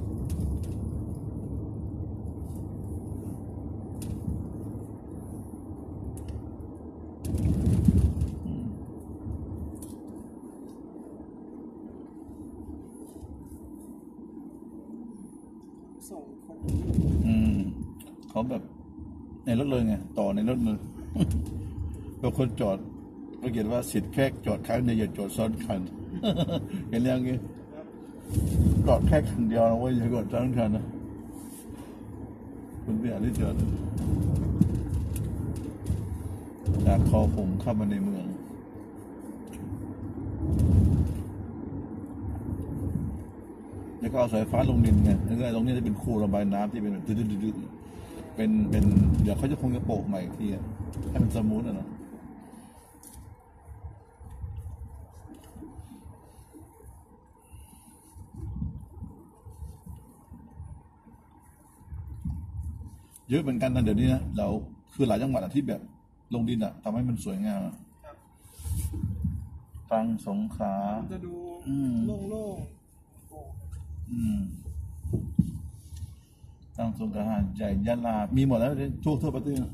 ส่งคนเขาแบบในรถเลยไงต่อในรถเลยบางคนจอดเราเขียนว่าสิทธิ์แค่จอดครั้งเดียวอย่าจอดซ้อนคันเห็นยังไงจอดแค่คันเดียวนะว่าอย่าจอดซ้อนคันนะคุณไม่อยากได้จอดจากคอผมเข้ามาในเมืองแล้วก็เอาสายฟ้าลงดินไงแล้วก็ตรงนี้จะเป็นคูระบายน้ำที่เป็นแบบดื้อๆเป็นเดี๋ยวเขาจะคงจะโปะใหม่อีกทีให้มันสมูทนะเนาะเยอะเหมือนกันนะเดี๋ยวนี้นะเราคือหลายจังหวัดที่แบบลงดินอะทำให้มันสวยงามตรังสงขลาจะดูโล่งตรังสงขลาหาดใหญ่ยะลามีหมดแล้วทั่วประเทศ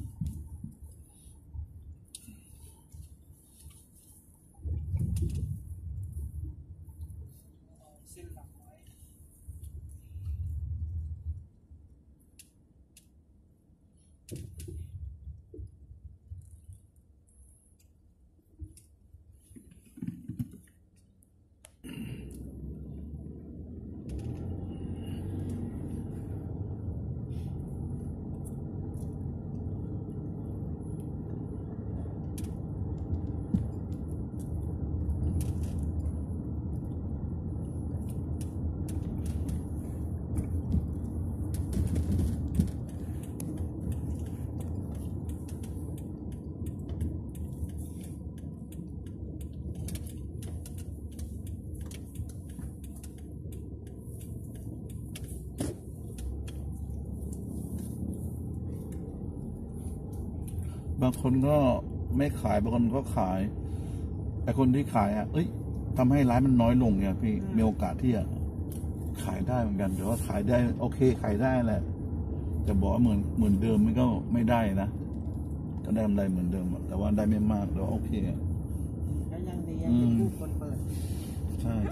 บางคนก็ไม่ขายบางคนก็ขายแต่คนที่ขายทำให้ร้านมันน้อยลงเนี่ยพี่มีโอกาสที่จะขายได้เหมือนกันแต่ว่าขายได้โอเคขายได้แหละจะบอกว่าเหมือนเดิมมันก็ไม่ได้นะก็ได้กำไรเหมือนเดิมแต่ว่าได้ไม่มากแล้วโอเคก็ยังดียังเป็นผู้คนเปิดใช่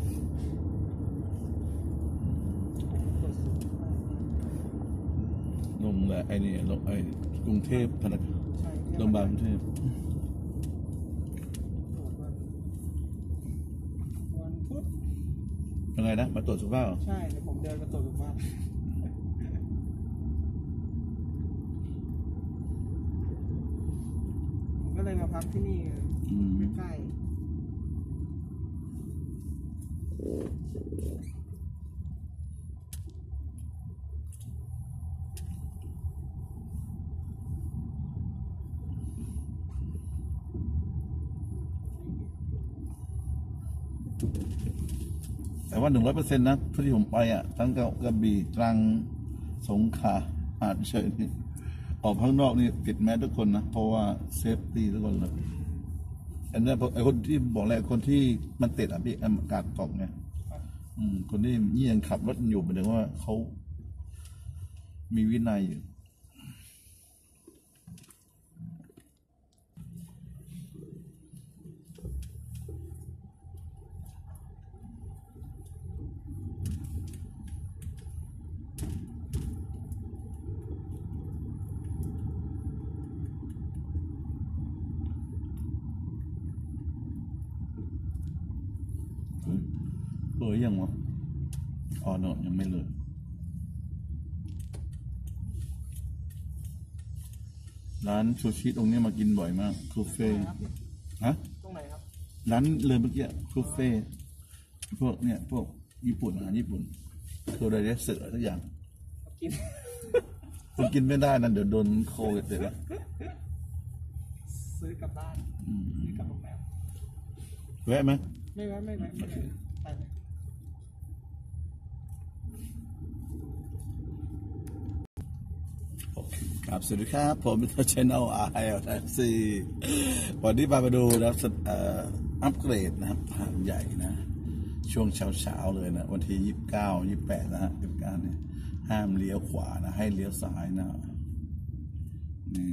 ลงแหละนี่ลงกรุงเทพธนาคารโรงพยาบาลกรุงเทพวันพุธยังไงนะมาตรวจสุขภาพใช่เดี๋ยวผมเดินมาตรวจสุขภาพผมก็เลยมาพักที่นี่ใกล้แต่ว่า100%นะที่ผมไปทั้งกระบี่ตรังสงขลาหาดเฉยนี่ออกข้างนอกนี่ปิดแมสทุกคนนะเพราะว่าเซฟตี้ทุกคนเลยอันนี้ไอ้คนที่บอกแหละคนที่มันติดพี่อากาศตกไงคนที่ยังขับรถอยู่หมายถึงว่าเขามีวินัยอยู่เลยยังวะเนอะยังไม่เลยร้านซูชิตรงนี้มากินบ่อยมากคูเฟ่ตรงไหนครับร้านเลยเมื่อกี้คูเฟ่พวกญี่ปุ่นอาหารญี่ปุ่นคืออะไรเสือทุกอย่างกินคุณกินไม่ได้นั่นเดี๋ยวโดนโควิดเลยละซื้อกลับบ้านซื้อกลับโรงแรมแวะไหมไม่แวะครับสวัสดีครับผมมิสเตอร์ชแนลILTC วันนี้มาดูนะอัปเกรดนะครับหาดใหญ่นะช่วงเช้าเลยนะวันที่29 28นะฮะ29เนี่ยห้ามเลี้ยวขวานะให้เลี้ยวซ้ายนะนี่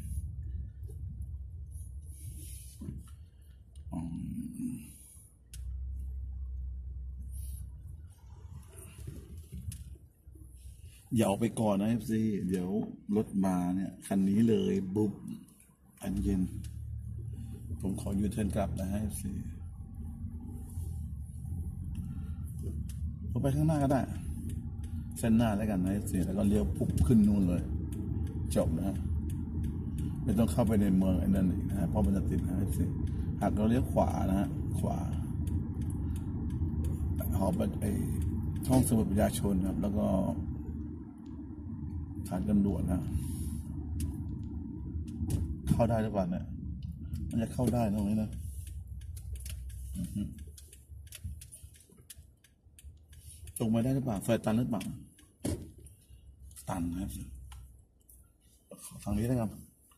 อย่าออกไปก่อนนะFCเดี๋ยวรถมาเนี่ยคันนี้เลยบุ๊บอันเย็นผมขอยูเทิร์นกลับนะฮะ FCผมไปข้างหน้าก็ได้เส้นหน้าแล้วกันนะ FCแล้วก็เลี้ยวปุ๊บขึ้นนู่นเลยจบนะไม่ต้องเข้าไปในเมืองไอ้นั่นอีกนะฮะเพราะมันจะติดนะ FCหากเราเลี้ยวขวานะฮะขวาหอบไปห้องสมุดประชาชนครับแล้วก็ฐานตำรวจนะเข้าได้หรือเปล่าเนี่ยมันจะเข้าได้ตรงนี้นะตรงไปได้หรือเปล่าซอยตันหรือเปล่าตันนะครับทางนี้นะครับ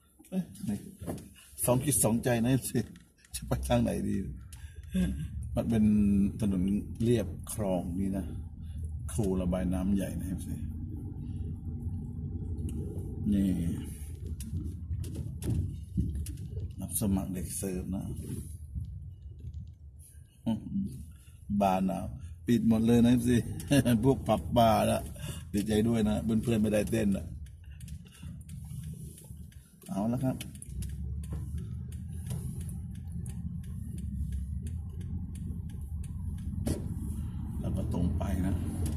สองจิตสองใจนะสิจะไปทางไหนดีมันเป็นถนนเรียบคลองนี่นะคูระบายน้ำใหญ่นะครับสินี่รับสมัครเด็กเสิร์ฟนะบาร์นะปิดหมดเลยนะสิพวกผับบาร์ละดีใจด้วยนะเพื่อนๆไม่ได้เต้นนะเอาแล้วครับแล้วก็ตรงไปนะ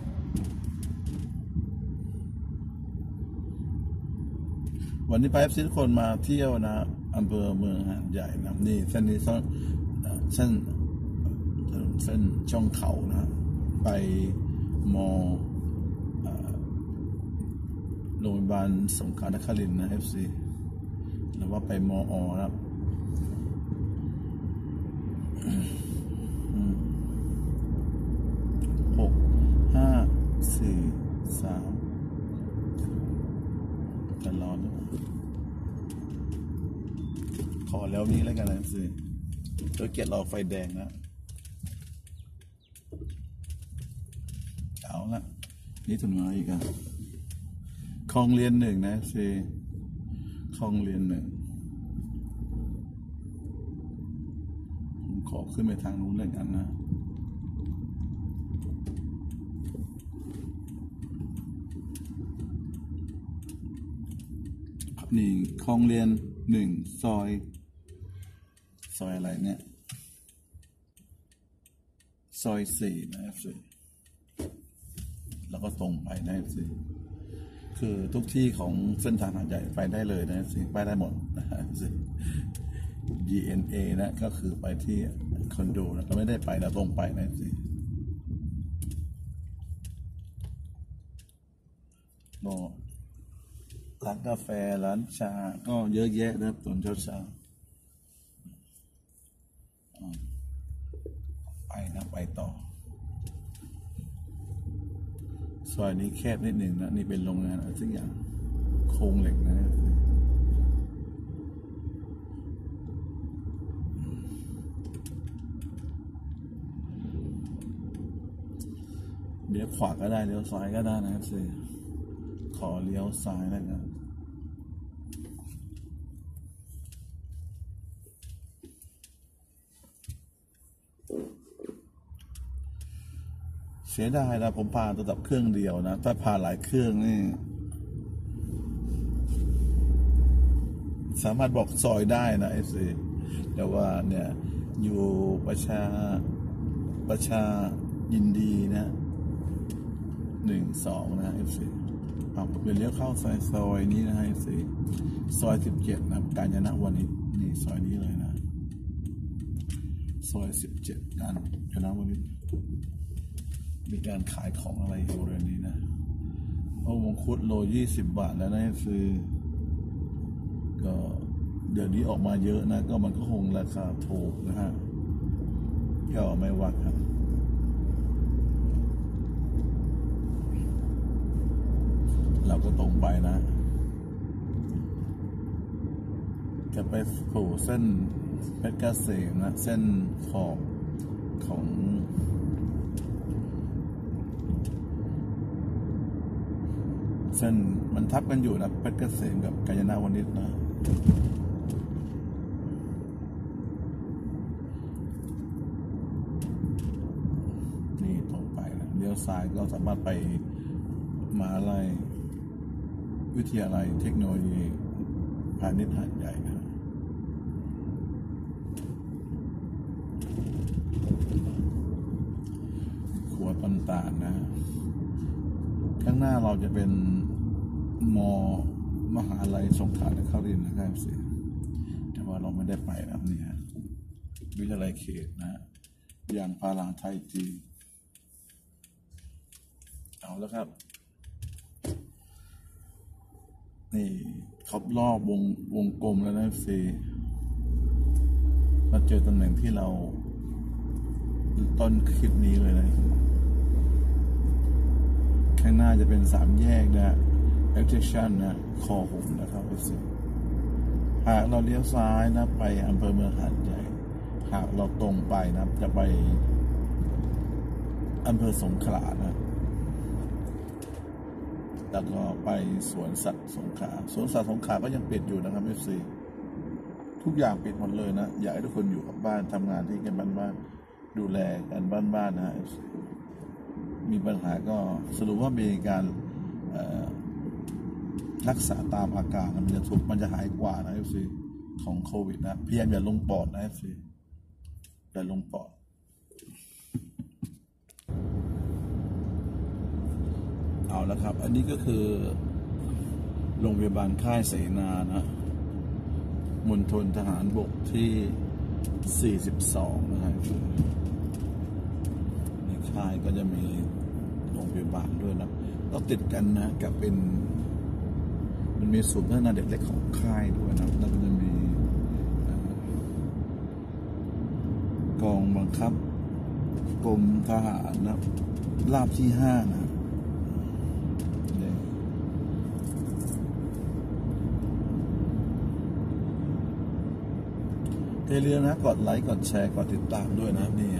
วันนี้ไปทุกคนมาเที่ยวนะอำเภอเมืองหาดใหญ่นะนี่เส้นนี้เส้นช่องเขานะไปมอโรงพยาบาลสงขลานครินทร์นะ FC หรือว่าไปมอนะ6 5 4 3จะรอนะขอแล้วนี้แล้วกันนะ FC เดี๋ยวเกียรติรอไฟแดงนะเอาละนี่ถึงไหนอีกอ่ะคลองเรียน1นะสิคลองเรียน1ผมขอขึ้นไปทางนู้นเลยกันนะนี่คลองเรียน1ซอยอะไรเนี่ยซอย4นะสิแล้วก็ตรงไปนะสิคือทุกที่ของเส้นทางหาดใหญ่ไปได้เลยนะสิไปได้หมดนะสิ DNA นะก็คือไปที่คอนโดนะก็ไม่ได้ไปแล้วตรงไปนะสิร้านกาแฟร้านชาก็เยอะแยะนะตอนเช้าไปนะไปต่อซอยนี้แคบนิดหนึ่งนะนี่เป็นโรงงานอะไรสักอย่างโครงเหล็กนะเลี้ยวขวาก็ได้เลี้ยวซ้ายก็ได้นะครับสิขอเลี้ยวซ้ายแล้วกันเสียดายนะผมพาตัวดับเครื่องเดียวนะถ้าพาหลายเครื่องนี่สามารถบอกซอยได้นะไอ้สิแต่ว่าเนี่ยอยู่ประชายินดีนะ1-2นะไอ้สิเป็นเลี้ยวเข้าซอยนี้นะไอ้สิซอย17นะกาญจนวนิชนี่ซอยนี้เลยนะซอย17กาญจนวนิชมีการขายของอะไรอยู่เรื่องนี้นะโอ้มงคุดโล20 บาทแล้วนะคือก็เดี๋ยวนี้ออกมาเยอะนะก็มันก็คงราคาถูกนะฮะก็ไม่วัดครับเราก็ตรงไปนะจะไปสู่เส้นเพชรเกษมนะเส้นขอบของส้นมันทับกันอยู่นะเพชรเกษมกับกาญจนาวนิชนะนี่ตรงไปนะเลี้ยวซ้ายก็สามารถไปมหาลัยวิทยาลัยเทคโนโลยีพาณิชย์หาดใหญ่นะขวดปันตาลนะข้างหน้าเราจะเป็นมหาลัยสงขลานครินทร์นะครับสิแต่ว่าเราไม่ได้ไปนะนี่ฮะวิทยาลัยเขตนะยางพาราไทยจีเอาแล้วครับนี่ครบรอบวงกลมแล้วนะสิมาเจอตำแหน่งที่เราต้นคลิปนี้เลยนะข้างหน้าจะเป็น3 แยกนะ Attraction นะคอหงนะครับสิหากเราเลี้ยวซ้ายนะไปอำเภอเมืองหาดใหญ่หากเราตรงไปนะจะไปอำเภอสงขลานะแล้วก็ไปสวนสัตว์สงขลาสวนสัตว์สงขลาก็ยังปิดอยู่นะครับFCทุกอย่างปิดหมดเลยนะอยากให้ทุกคนอยู่กับบ้านทำงานที่กันบ้านๆดูแลกันบ้านๆนะ FCมีปัญหาก็สรุปว่ามีการรักษาตามอาการมันจะหายกว่านะ FC ของโควิดนะพยายามอย่าลงปอดนะ FC อย่าลงปอดเอาแล้วครับอันนี้ก็คือโรงพยาบาลค่ายเสนานะมณฑลทหารบกที่42นะครับในค่ายก็จะมีโรงพยาบาลด้วยนะเราติดกันนะกับมันมีศูนย์พัฒนาเด็กเล็กของค่ายด้วยนะแล้วก็จะมีกองบังคับกรมทหารนะราบที่5นะอย่าลืมนะกดไลค์กดแชร์กดติดตามด้วยนะนี่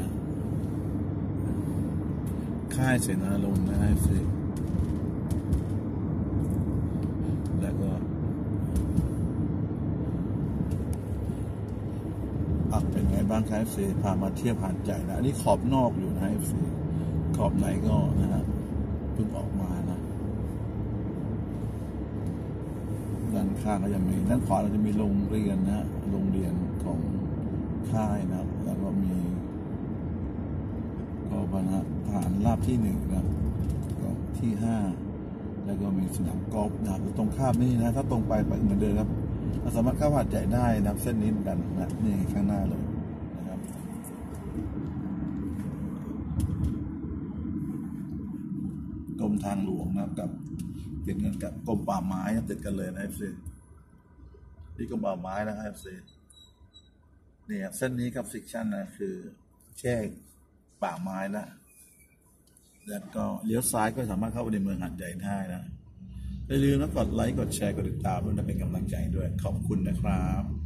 ค่ายเสนาลงนะให้สิแล้วก็เป็นไงบ้างครับสิพามาเที่ยวหาดใหญ่นะอันนี้ขอบนอกอยู่นะให้สิขอบไหนก็นะฮะเพิ่งออกมานะด้านข้างก็จะมีด้านขวาเราจะมีโรงเรียนนะโรงเรียนของค่ายนะแล้วก็มีกองพันทหารราบที่1นะก็ที่5แล้วก็มีสนามกอล์ฟนะตรงข้ามนี่นะถ้าตรงไปเหมือนเดิมครับเราสามารถเข้าหาดใหญ่ได้นะเส้นนี้เหมือนกันนะนี่ข้างหน้าเลยนะครับกรมทางหลวงนะกับติดกันกับกรมป่าไม้ติดกันเลยนะFCที่กรมป่าไม้นะFCเนี่ยเส้นนี้กับซิกชันนะคือแค่ป่าไม้นะแล้วก็เลี้ยวซ้ายก็สามารถเข้าไปในเมืองหาดใหญ่ได้นะอย่าลืมนะกดไลค์กดแชร์กดติดตามด้วยนะเป็นกำลังใจด้วยขอบคุณนะครับ